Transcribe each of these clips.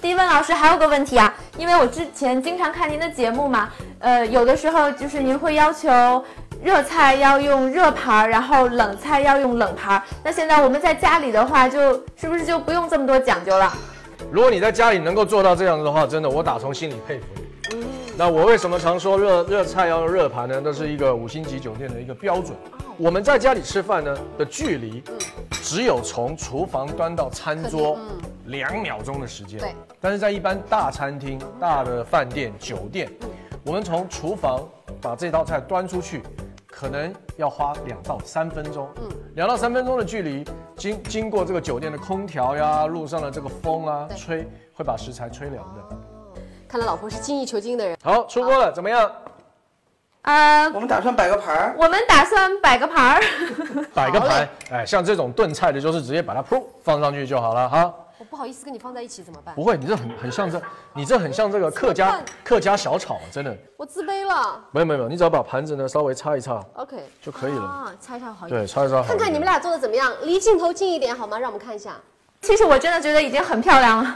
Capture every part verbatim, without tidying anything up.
Steven 老师还有个问题啊，因为我之前经常看您的节目嘛，呃，有的时候就是您会要求热菜要用热盘，然后冷菜要用冷盘。那现在我们在家里的话，就是不是就不用这么多讲究了？ 如果你在家里能够做到这样子的话，真的我打从心里佩服你。嗯，那我为什么常说热热菜要用热盘呢？那是一个五星级酒店的一个标准。我们在家里吃饭呢的距离，只有从厨房端到餐桌两秒钟的时间。对。但是在一般大餐厅、大的饭店、酒店，我们从厨房把这道菜端出去，可能要花两到三分钟。嗯，两到三分钟的距离，经经过这个酒店的空调呀，路上的这个风啊吹，会把食材吹凉的。 看来老婆是精益求精的人。 好，出锅了，怎么样？ 呃， 我们打算摆个盘儿。 我们打算摆个盘儿。 摆个盘，哎，像这种炖菜的，就是直接把它噗放上去就好了哈。 我不好意思跟你放在一起怎么办？ 不会，你这很很像这，你这很像这个客家客家小炒，真的。 我自卑了。 没有没有没有，你只要把盘子呢稍微擦一擦 ，OK 就可以了。 啊，擦一擦好一点。 对，擦一擦好。 看看你们俩做的怎么样？离镜头近一点好吗？让我们看一下。 其实我真的觉得已经很漂亮了。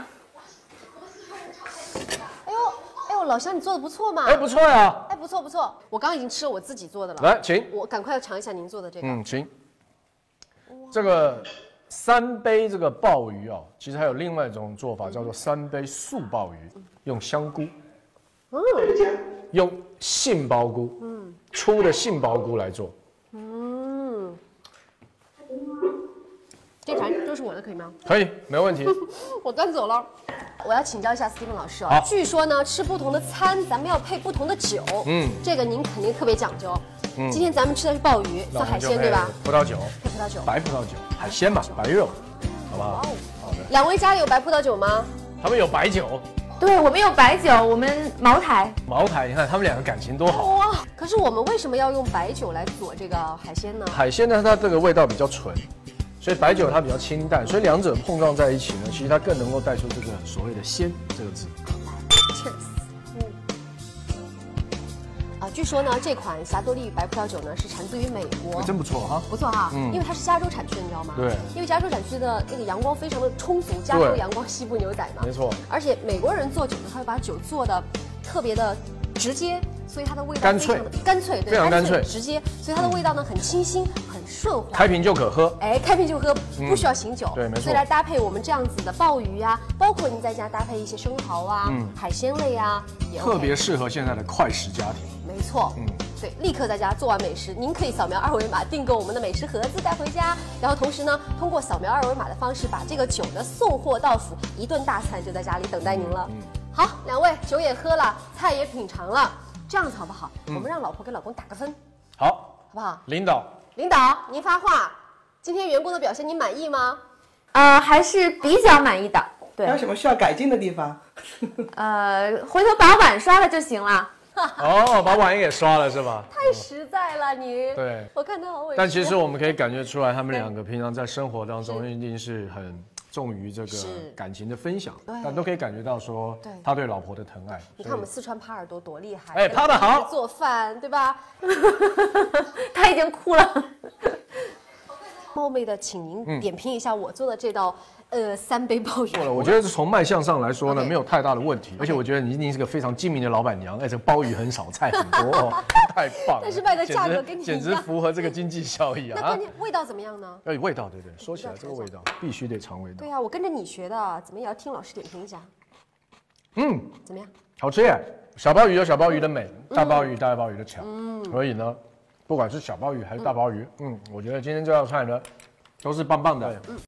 哎呦哎呦，老乡你做的不错嘛。 哎，不错呀。 哎，不错不错，我刚刚已经吃了我自己做的了。 来，请。 我赶快要尝一下您做的这个。 嗯，请。这个三杯这个鲍鱼啊，其实还有另外一种做法，叫做三杯素鲍鱼，用香菇，嗯，用杏鲍菇，嗯，粗的杏鲍菇来做。 嗯，这盘就是我的，可以吗？ 可以，没问题。 我端走了。我要请教一下 Steven 老师啊，据说呢，吃不同的餐，咱们要配不同的酒。嗯，这个您肯定特别讲究。嗯，今天咱们吃的是鲍鱼，做海鲜对吧？ 葡萄酒， 配葡萄酒， 白葡萄酒，海鲜嘛，白肉，好不好？好的。 两位家里有白葡萄酒吗？ 他们有白酒。 对，我们有白酒，我们茅台。 茅台，你看他们两个感情多好。 哇！可是我们为什么要用白酒来佐这个海鲜呢？ 海鲜呢，它这个味道比较纯。所以白酒它比较清淡，所以两者碰撞在一起呢，其实它更能够带出这个所谓的鲜这个字。 Cheers。嗯。啊，据说呢，这款霞多丽白葡萄酒呢是产自于美国， 真不错哈， 不错哈，嗯，因为它是加州产区，你知道吗？ 对。 因为加州产区的那个阳光非常的充足，加州阳光西部牛仔嘛， 没错。 而且美国人做酒呢，他会把酒做的特别的直接，所以它的味道干脆， 干脆，对， 非常干脆， 直接，所以它的味道呢很清新，很顺滑。 开瓶就可喝， 哎，开瓶就喝，不需要醒酒。 对，没错。 所以来搭配我们这样子的鲍鱼啊，包括您在家搭配一些生蚝啊、海鲜类啊，也特别适合现在的快食家庭。 没错，嗯，对，立刻在家做完美食，您可以扫描二维码订购我们的美食盒子带回家，然后同时呢，通过扫描二维码的方式把这个酒呢送货到府，一顿大餐就在家里等待您了。嗯，好，两位酒也喝了，菜也品尝了。这样子好不好？嗯、我们让老婆给老公打个分， 好， 好不好？ 领导， 领导，您发话，今天员工的表现您满意吗？ 呃，还是比较满意的。对， 还有什么需要改进的地方？ 呃，回头把碗刷了就行了。 哦，把碗也给刷了是吧？ 太实在了你。 对， 我看他好委屈。 但其实我们可以感觉出来，他们两个平常在生活当中一定是很重于这个感情的分享，但都可以感觉到说他对老婆的疼爱。 你看我们四川耙耳朵多厉害， 哎，耙得好， 做饭对吧？ 他已经哭了。 冒昧的，请您点评一下我做的这道呃三杯鲍鱼。 我觉得从卖相上来说呢，没有太大的问题，而且我觉得你一定是个非常精明的老板娘。哎，这个鲍鱼很少，菜很多，哦，太棒了。 但是卖的价格跟你简直符合这个经济效益啊！ 那关键味道怎么样呢？ 哎，味道对对，说起来这个味道必须得尝味道。 对啊，我跟着你学的，怎么也要听老师点评一下。 嗯， 怎么样？ 好吃耶！小鲍鱼有小鲍鱼的美，大鲍鱼大鲍鱼的强。嗯，所以呢，不管是小鲍鱼还是大鲍鱼，嗯，我觉得今天这道菜呢。都是棒棒的。